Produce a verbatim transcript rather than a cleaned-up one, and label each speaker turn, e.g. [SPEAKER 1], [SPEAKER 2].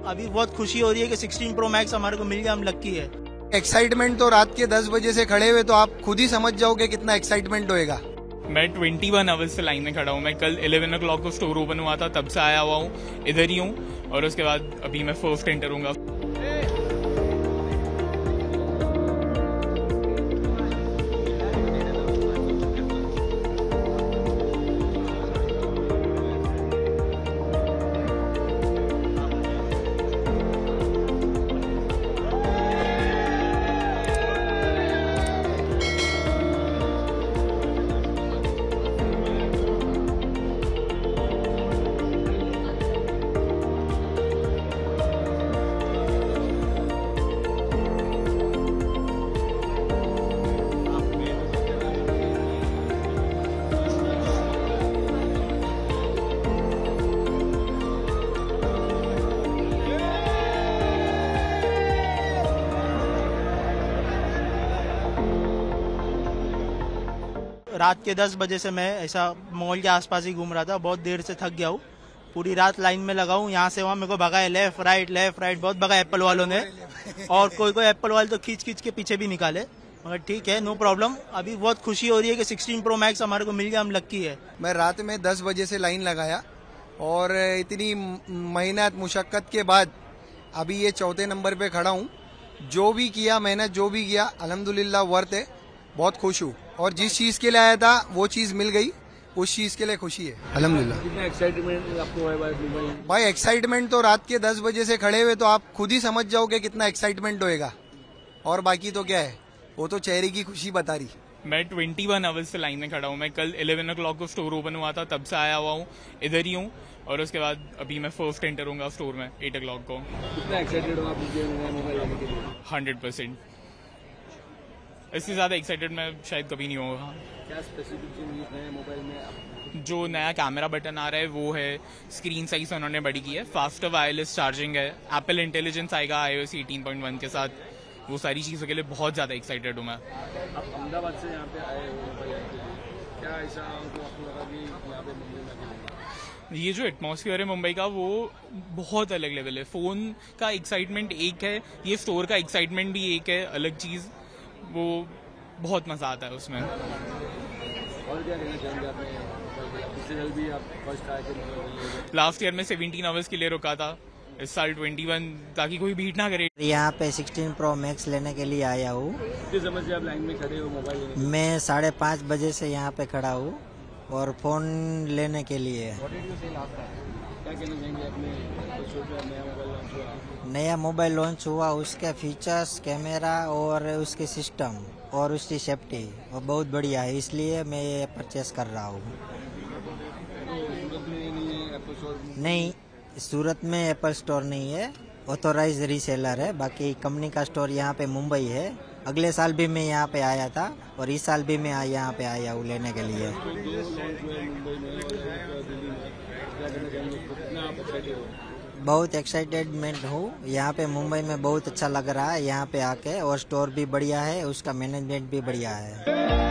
[SPEAKER 1] अभी बहुत खुशी हो रही है कि सिक्सटीन प्रो मैक्स हमारे को मिल गया, हम लक्की है।
[SPEAKER 2] एक्साइटमेंट तो रात के दस बजे से खड़े हुए तो आप खुद ही समझ जाओगे कितना एक्साइटमेंट होएगा।
[SPEAKER 3] मैं इक्कीस आवर्स से लाइन में खड़ा हूँ। मैं कल ग्यारह ओ क्लॉक को स्टोर ओपन हुआ था, तब से आया हुआ हूँ, इधर ही हूँ, और उसके बाद अभी मैं फर्स्ट एंटर हूँगा।
[SPEAKER 1] रात के दस बजे से मैं ऐसा मॉल के आसपास ही घूम रहा था, बहुत देर से थक गया हूँ। पूरी रात लाइन में लगा हूँ, यहाँ से वहाँ मेरे को भगाए, लेफ्ट राइट लेफ्ट राइट बहुत भगा एप्पल वालों ने, और कोई कोई एप्पल वाले तो खींच खींच के पीछे भी निकाले, मगर ठीक है, नो प्रॉब्लम। अभी बहुत खुशी हो रही है कि सिक्सटीन प्रो मैक्स हमारे को मिल गया, हम लक्की है।
[SPEAKER 2] मैं रात में दस बजे से लाइन लगाया और इतनी मेहनत मुशक्कत के बाद अभी ये चौथे नंबर पे खड़ा हूँ। जो भी किया मेहनत, जो भी किया, अल्हम्दुलिल्लाह वर्थ है, बहुत खुश हूँ। और जिस चीज के लिए आया था वो चीज मिल गई, उस चीज के लिए खुशी है, अल्हम्दुलिल्लाह।
[SPEAKER 4] कितना एक्साइटमेंट आपको है भाई?
[SPEAKER 2] भाई एक्साइटमेंट तो रात के दस बजे से खड़े हुए तो आप खुद ही समझ जाओगे कितना एक्साइटमेंट होएगा, और बाकी तो क्या है, वो तो चेहरे की खुशी बता रही।
[SPEAKER 3] मैं इक्कीस आवर्स से लाइन में खड़ा हूँ। मैं कल ग्यारह ओ क्लॉक को स्टोर ओपन हुआ था, तब से आया हुआ हूँ, इधर ही हूँ, और उसके बाद अभी मैं फर्स्ट एंटर हूँगा स्टोर में एट ओ क्लॉक को।
[SPEAKER 4] कितना एक्साइटेड हो आप मोबाइल लेने के लिए?
[SPEAKER 3] Hundred percent. इससे ज़्यादा एक्साइटेड मैं शायद कभी नहीं होगा।
[SPEAKER 4] क्या स्पेसिफिक चीज नया मोबाइल में?
[SPEAKER 3] जो नया कैमरा बटन आ रहा है वो है, स्क्रीन साइज उन्होंने बड़ी की है, फास्टर वायरलेस चार्जिंग है, एप्पल इंटेलिजेंस आएगा आईओएस एटीन पॉइंट वन के साथ। वो सारी चीज़ों के लिए बहुत ज़्यादा एक्साइटेड हूँ मैं।
[SPEAKER 4] आप अहमदाबाद से यहाँ पे आए हो मोबाइल लेने के लिए, क्या ऐसा आपको लगा कि यहाँ पे मुंबई में?
[SPEAKER 3] ये जो एटमॉस्फेयर है मुंबई का, वो बहुत अलग लेवल है। फ़ोन का एक्साइटमेंट एक है, ये स्टोर का एक्साइटमेंट भी एक है, अलग चीज़, वो बहुत मज़ा आता है उसमें।
[SPEAKER 4] और क्या कहना चाहेंगे आपने? इससे जल्द भी आप फर्स्ट आए थे?
[SPEAKER 3] लास्ट ईयर में सेवेंटीन आवर्स के लिए रुका था, इस साल इक्कीस, ताकि कोई बीट ना करे।
[SPEAKER 5] यहाँ पे सिक्सटीन प्रो मैक्स लेने के लिए आया हूँ।
[SPEAKER 4] किस समय से आप लाइन में खड़े हो मोबाइल लेने के लिए?
[SPEAKER 5] मैं साढ़े पाँच बजे से यहाँ पे खड़ा हूँ और फोन लेने के लिए।
[SPEAKER 4] क्या कहना चाहेंगे? आपने नया मोबाइल लॉन्च हुआ,
[SPEAKER 5] नया मोबाइल लॉन्च हुआ, उसके फीचर्स, कैमरा और उसके सिस्टम और उसकी सेफ्टी वो बहुत बढ़िया है, इसलिए मैं ये परचेस कर रहा हूँ। नहीं, सूरत में एप्पल स्टोर नहीं है, ऑथोराइज रीसेलर है। बाकी कंपनी का स्टोर यहाँ पे मुंबई है। अगले साल भी मैं यहाँ पे आया था और इस साल भी मैं यहाँ पे आया हूँ लेने के लिए। बहुत एक्साइटेडमेंट हूँ, यहाँ पे मुंबई में बहुत अच्छा लग रहा है यहाँ पे आके, और स्टोर भी बढ़िया है, उसका मैनेजमेंट भी बढ़िया है।